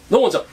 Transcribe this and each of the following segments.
どうもこんにちは。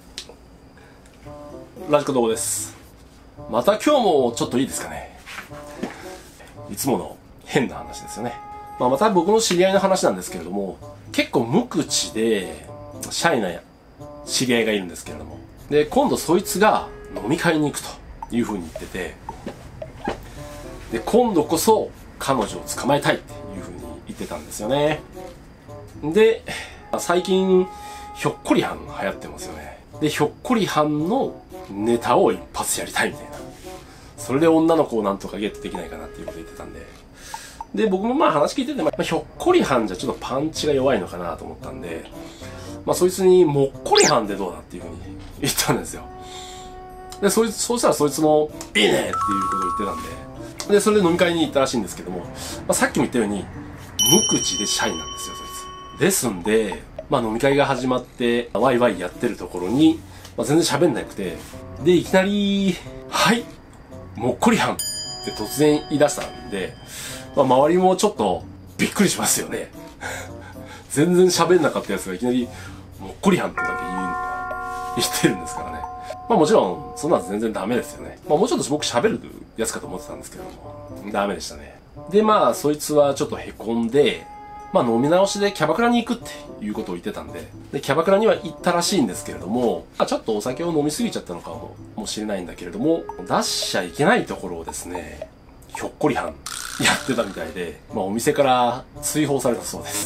ラジコ動画です。また今日もちょっといいですかね。いつもの変な話ですよね。また僕の知り合いの話なんですけれども、結構無口でシャイな知り合いがいるんですけれども、で今度そいつが飲み会に行くという風に言ってて、で今度こそ彼女を捕まえたいっていう風に言ってたんですよね。で最近ひょっこりはん流行ってますよね。でひょっこりはんのネタを一発やりたいみたいな、それで女の子をなんとかゲットできないかなっていうこと言ってたんで、で僕も話聞いてて、ひょっこりはんじゃちょっとパンチが弱いのかなと思ったんで、そいつにもっこりはんでどうだっていうふうに言ったんですよ。でそうしたらそいつもいいねっていうことを言ってたんで、それで飲み会に行ったらしいんですけども、さっきも言ったように無口でシャイなんですよそいつ。ですんで飲み会が始まってワイワイやってるところに、全然喋んなくて、でいきなりはいもっこりはんって突然言い出したんで、周りもちょっとびっくりしますよね。全然喋んなかったやつがいきなりもっこりはんとだけ言ってるんですからね。もちろんそんなの全然ダメですよね。もうちょっと僕喋るやつかと思ってたんですけども、ダメでしたね。でそいつはちょっとへこんで、飲み直しでキャバクラに行くっていうことを言ってたんで、キャバクラには行ったらしいんですけれども、ちょっとお酒を飲みすぎちゃったのかもしれないんだけれども、出しちゃいけないところをですね、ひょっこりはんやってたみたいで、お店から追放されたそうです。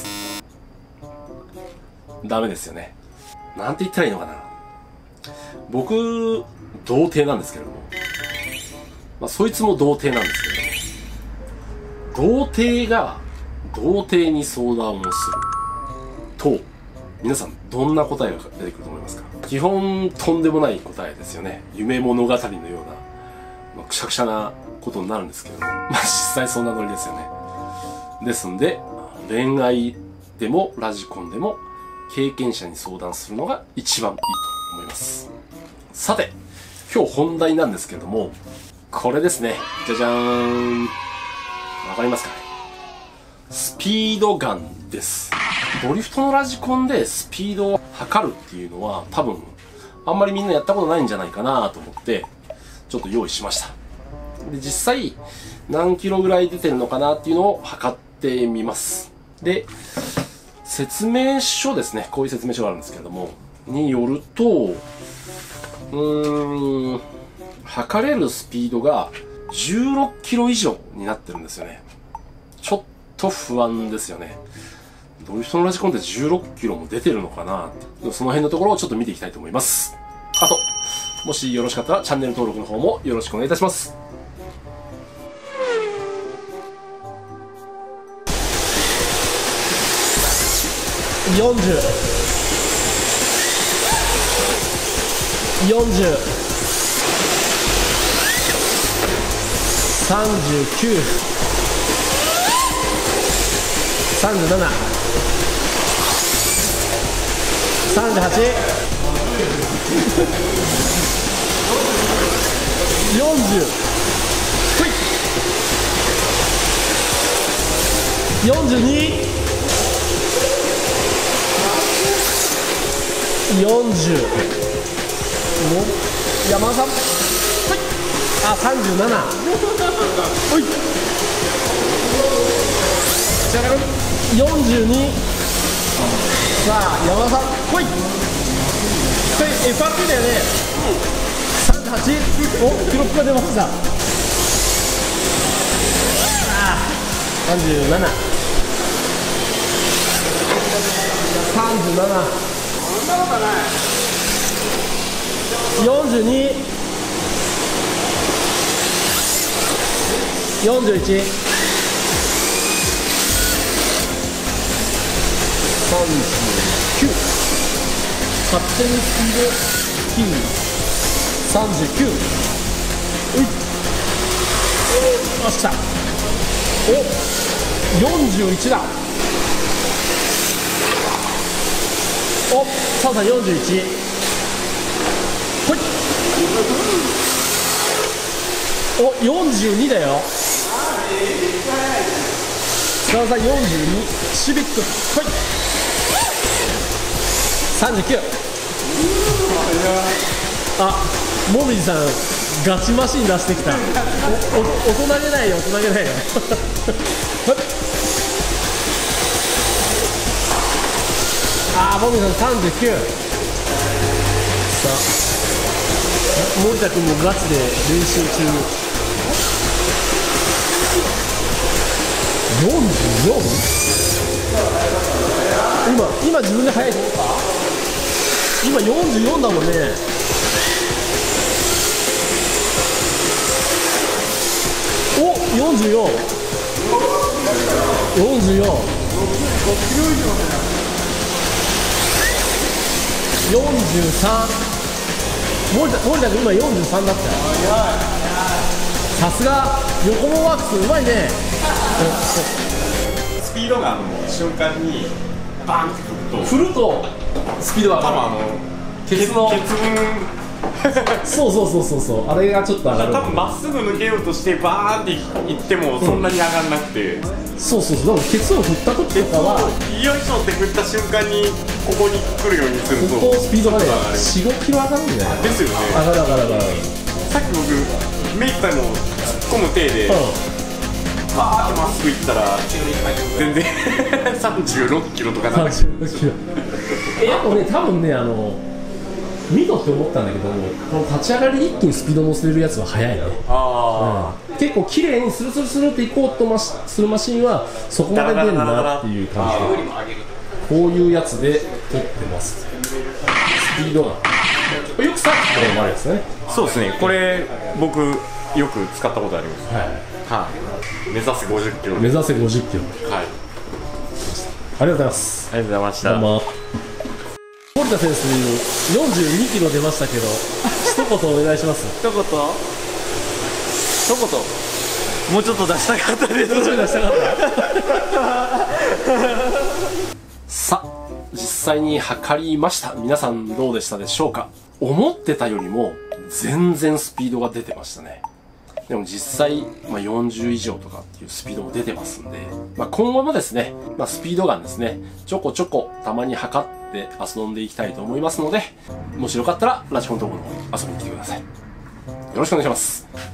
ダメですよね。なんて言ったらいいのかな。僕、童貞なんですけれども、そいつも童貞なんですけれども、童貞が童貞に相談をすると、皆さんどんな答えが出てくると思いますか？基本とんでもない答えですよね。夢物語のような、くしゃくしゃなことになるんですけれども、実際そんなノリですよね。ですんで恋愛でもラジコンでも経験者に相談するのが一番いいと思います。さて今日本題なんですけれども、これですね。じゃじゃーん。わかりますかね？スピードガンです。ドリフトのラジコンでスピードを測るっていうのは多分あんまりみんなやったことないんじゃないかなと思ってちょっと用意しました。で実際何キロぐらい出てるのかなっていうのを測ってみます。で説明書ですね、こういう説明書があるんですけれどもによると、測れるスピードが16キロ以上になってるんですよね。ちょっと不安ですよね。ドリフトのラジコンって16キロも出てるのかなって、その辺のところをちょっと見ていきたいと思います。あともしよろしかったらチャンネル登録の方もよろしくお願いいたします。40、40、39、37、38、40、ほい、42、40、山田さん、ほい、37、ほい、42、さあ山田さん、ほい、これ FRP だよね。38、お記録が出ました。37、37、42、41、39、勝手にスピード9、39、うい、よし来た、お、41だ、お、澤さん41、ほい、お、42だよ。澤さん42、シビック、ほい、39、 あ、モミジさんガチマシン出してきた。大人げないよ、大人げないよ。あー、モミジさん39。さあ、森田君もガチで練習中。44？今自分で速いと思った？今44だもんね。お、44。44。43。森田君今43だったよ。さすが横もワークスうまいね。 スピードガンの瞬間にバーンって振るとスピードが上がる。ケツのそうあれがちょっと上がる。 多分まっすぐ抜けようとしてバーンっていってもそんなに上がんなくて、 そうだからケツを振った時とかはよいしょって振った瞬間にここに来るようにするとここスピードがね 4,5 キロ上がるんだよね。 ですよね。 上がる。 さっき僕目いっぱいも突っ込む手で、バーってまっすぐ行ったら全然36キロとかなんだけど、 あとね、多分ね、見とって思ったんだけど、この立ち上がりで一気にスピード乗せれるやつは速いね。結構綺麗にスルっていこうとするマシンはそこまで出るなっていう感じで、こういうやつで撮ってます。スピードがよくさっきからもあるやつね。 そうですね、これ僕よく使ったことあります。はい、目指せ50キロ。 目指せ50キロ。はい。ありがとうございます。 ありがとうございました。 どうも。森田選手42キロ出ましたけど、一言お願いします。 一言もうちょっと出したかったです。 もうちょっと出したかったさあ、実際に測りました。皆さんどうでしたでしょうか。思ってたよりも全然スピードが出てましたね。でも実際、40以上とかっていうスピードも出てますんで、今後もですね、スピードガンですね、ちょこちょこたまに測って遊んでいきたいと思いますので、もしよかったらラジコントークの方に遊びに来てください。よろしくお願いします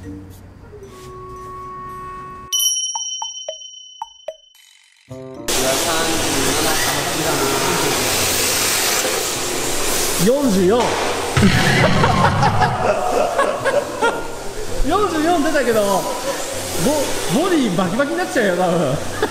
。44 44出たけどボディバキバキになっちゃうよ多分。